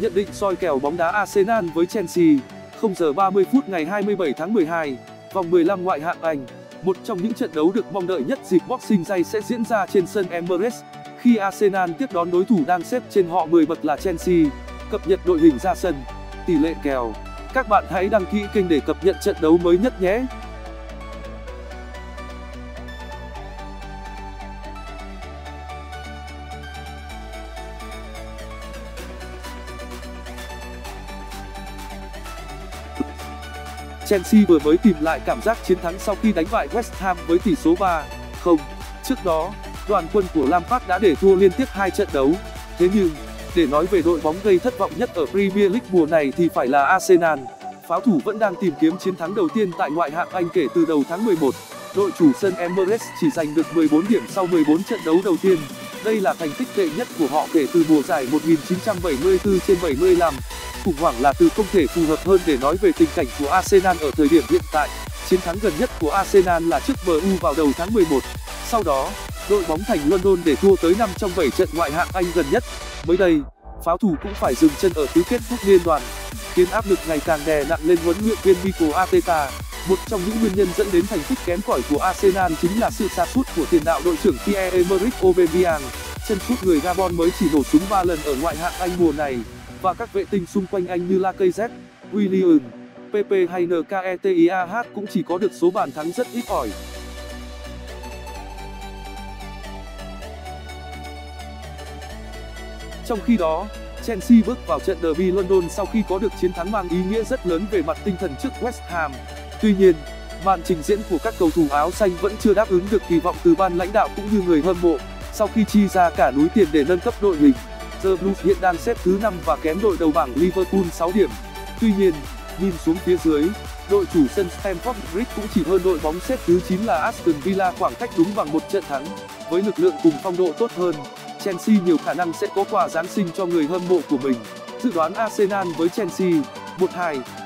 Nhận định soi kèo bóng đá Arsenal với Chelsea. 0 giờ 30 phút ngày 27 tháng 12, vòng 15 ngoại hạng Anh. Một trong những trận đấu được mong đợi nhất dịp Boxing Day sẽ diễn ra trên sân Emirates, khi Arsenal tiếp đón đối thủ đang xếp trên họ 10 bậc là Chelsea. Cập nhật đội hình ra sân, tỷ lệ kèo. Các bạn hãy đăng ký kênh để cập nhật trận đấu mới nhất nhé. Chelsea vừa mới tìm lại cảm giác chiến thắng sau khi đánh bại West Ham với tỷ số 3-0. Trước đó, đoàn quân của Lampard đã để thua liên tiếp 2 trận đấu. Thế nhưng, để nói về đội bóng gây thất vọng nhất ở Premier League mùa này thì phải là Arsenal. Pháo thủ vẫn đang tìm kiếm chiến thắng đầu tiên tại ngoại hạng Anh kể từ đầu tháng 11. Đội chủ sân Emirates chỉ giành được 14 điểm sau 14 trận đấu đầu tiên. Đây là thành tích tệ nhất của họ kể từ mùa giải 1974/75. Khủng hoảng là từ không thể phù hợp hơn để nói về tình cảnh của Arsenal ở thời điểm hiện tại. Chiến thắng gần nhất của Arsenal là trước MU vào đầu tháng 11. Sau đó, đội bóng thành London để thua tới 5 trong 7 trận ngoại hạng Anh gần nhất. Mới đây, pháo thủ cũng phải dừng chân ở tứ kết cúp liên đoàn, khiến áp lực ngày càng đè nặng lên huấn luyện viên Mikel Arteta. Một trong những nguyên nhân dẫn đến thành tích kém cỏi của Arsenal chính là sự sa sút của tiền đạo đội trưởng Pierre-Emerick Aubameyang. Chân sút người Gabon mới chỉ nổ súng 3 lần ở ngoại hạng Anh mùa này, và các vệ tinh xung quanh anh như Lacazette, Willian, Pepe hay Nketiah cũng chỉ có được số bàn thắng rất ít ỏi. Trong khi đó, Chelsea bước vào trận derby London sau khi có được chiến thắng mang ý nghĩa rất lớn về mặt tinh thần trước West Ham. Tuy nhiên, màn trình diễn của các cầu thủ áo xanh vẫn chưa đáp ứng được kỳ vọng từ ban lãnh đạo cũng như người hâm mộ. Sau khi chi ra cả núi tiền để nâng cấp đội hình, The Blues hiện đang xếp thứ 5 và kém đội đầu bảng Liverpool 6 điểm. Tuy nhiên, nhìn xuống phía dưới, đội chủ sân Stamford Bridge cũng chỉ hơn đội bóng xếp thứ 9 là Aston Villa khoảng cách đúng bằng một trận thắng. Với lực lượng cùng phong độ tốt hơn, Chelsea nhiều khả năng sẽ có quà Giáng sinh cho người hâm mộ của mình. Dự đoán Arsenal với Chelsea 1-2.